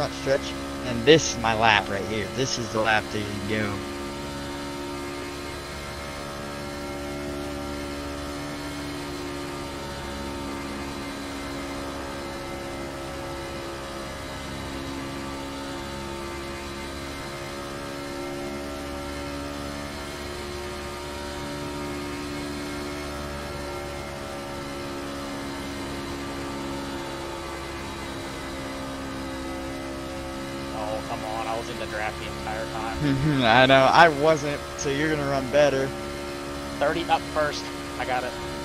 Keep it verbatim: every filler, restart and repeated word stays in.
front stretch, and this is my lap right here. This is the lap that you go. Come on, I was in the draft the entire time. I know, I wasn't, so you're gonna run better. thirty up first. I got it.